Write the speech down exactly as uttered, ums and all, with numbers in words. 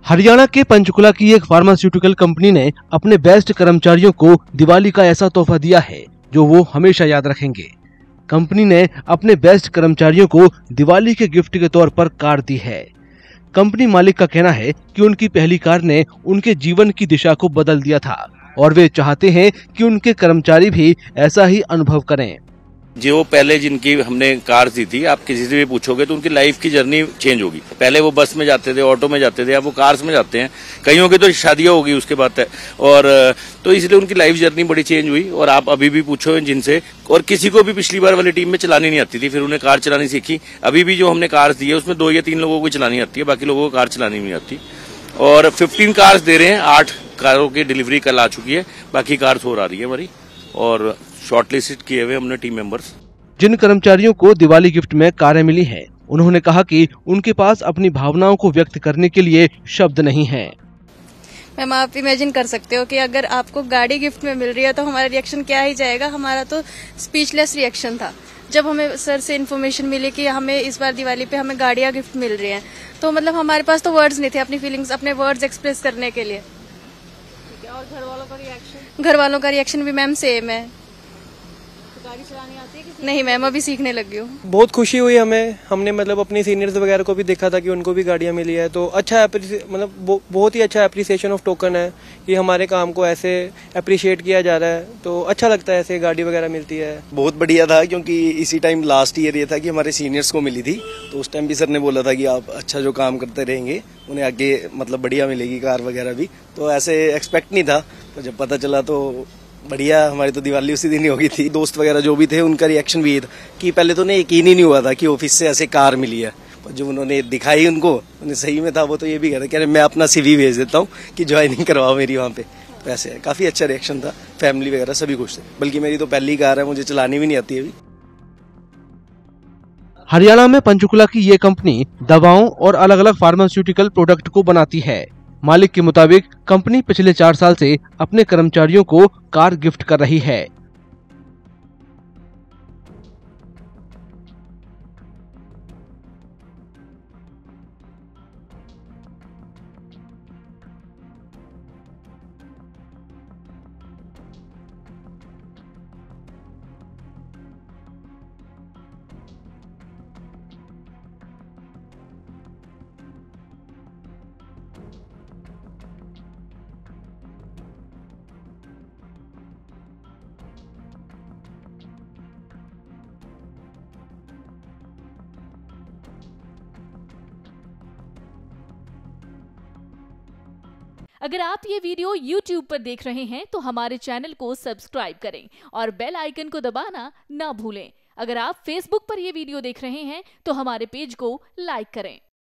हरियाणा के पंचकुला की एक फार्मास्यूटिकल कंपनी ने अपने बेस्ट कर्मचारियों को दिवाली का ऐसा तोहफा दिया है जो वो हमेशा याद रखेंगे। कंपनी ने अपने बेस्ट कर्मचारियों को दिवाली के गिफ्ट के तौर पर कार दी है। कंपनी मालिक का कहना है कि उनकी पहली कार ने उनके जीवन की दिशा को बदल दिया था और वे चाहते हैं कि उनके कर्मचारी भी ऐसा ही अनुभव करें। जो पहले जिनकी हमने कार दी थी, आप किसी से भी पूछोगे तो उनकी लाइफ की जर्नी चेंज होगी। पहले वो बस में जाते थे, ऑटो में जाते थे, अब वो कार्स में जाते हैं। कईयों की तो शादियां होगी उसके बाद है, और तो इसलिए उनकी लाइफ जर्नी बड़ी चेंज हुई। और आप अभी भी पूछो जिनसे, और किसी को भी पिछली बार वाली टीम में चलानी नहीं आती थी, फिर उन्हें कार चलानी सीखी। अभी भी जो हमने कार दी है उसमें दो या तीन लोगों को चलानी आती है, बाकी लोगों को कार चलानी नहीं आती। और फिफ्टीन कार्स दे रहे हैं, आठ कारों की डिलीवरी कल आ चुकी है, बाकी कार्स और आ रही है हमारी, और शॉर्टलिस्टेड किए हुए हमने टीम मेंबर्स। जिन कर्मचारियों को दिवाली गिफ्ट में कारें मिली हैं, उन्होंने कहा कि उनके पास अपनी भावनाओं को व्यक्त करने के लिए शब्द नहीं हैं। मैम, आप इमेजिन कर सकते हो कि अगर आपको गाड़ी गिफ्ट में मिल रही है तो हमारा रिएक्शन क्या ही जाएगा। हमारा तो स्पीचलेस रिएक्शन था जब हमें सर से इन्फॉर्मेशन मिली कि हमें इस बार दिवाली पे हमें गाड़ियां गिफ्ट मिल रही हैं। तो मतलब हमारे पास तो वर्ड्स नहीं थे अपनी फीलिंग्स, अपने वर्ड्स एक्सप्रेस करने के लिए। और घर वालों का रिएक्शन घर वालों का रिएक्शन भी मैम सेम है। गाड़ी चलानी आती है कि नहीं? मैम, अभी सीखने लगी हूँ। बहुत खुशी हुई हमें। हमने मतलब अपने सीनियर्स वगैरह को भी देखा था कि उनको भी गाड़ियाँ मिली है, तो अच्छा मतलब बहुत ही अच्छा एप्रिसिएशन ऑफ टोकन है कि हमारे काम को ऐसे अप्रिशिएट किया जा रहा है। तो अच्छा लगता है ऐसे गाड़ी वगैरह मिलती है। बहुत बढ़िया था, क्योंकि इसी टाइम लास्ट ईयर ये था कि हमारे सीनियर्स को मिली थी, तो उस टाइम भी सर ने बोला था कि आप अच्छा जो काम करते रहेंगे उन्हें आगे मतलब बढ़िया मिलेगी कार वगैरह भी। तो ऐसे एक्सपेक्ट नहीं था, तो जब पता चला तो बढ़िया। हमारी तो दिवाली उसी दिन ही हो गई थी। दोस्त वगैरह जो भी थे उनका रिएक्शन भी ये था कि पहले तो उन्हें यकीन ही नहीं हुआ था कि ऑफिस से ऐसे कार मिली है, पर जो उन्होंने दिखाई उनको उन्हें सही में था, वो तो ये भी कह रहे कि मैं अपना सीवी भेज देता हूँ कि ज्वाइनिंग करवाओ मेरी वहाँ पे। वैसे है, काफी अच्छा रिएक्शन था। फैमिली वगैरह सभी खुश थे, बल्कि मेरी तो पहली कार है, मुझे चलानी भी नहीं आती अभी। हरियाणा में पंचकुला की ये कंपनी दवाओं और अलग अलग फार्मास्यूटिकल प्रोडक्ट को बनाती है। मालिक के मुताबिक कंपनी पिछले चार साल से अपने कर्मचारियों को कार गिफ्ट कर रही है। अगर आप ये वीडियो YouTube पर देख रहे हैं तो हमारे चैनल को सब्सक्राइब करें और बेल आइकन को दबाना ना भूलें। अगर आप Facebook पर ये वीडियो देख रहे हैं तो हमारे पेज को लाइक करें।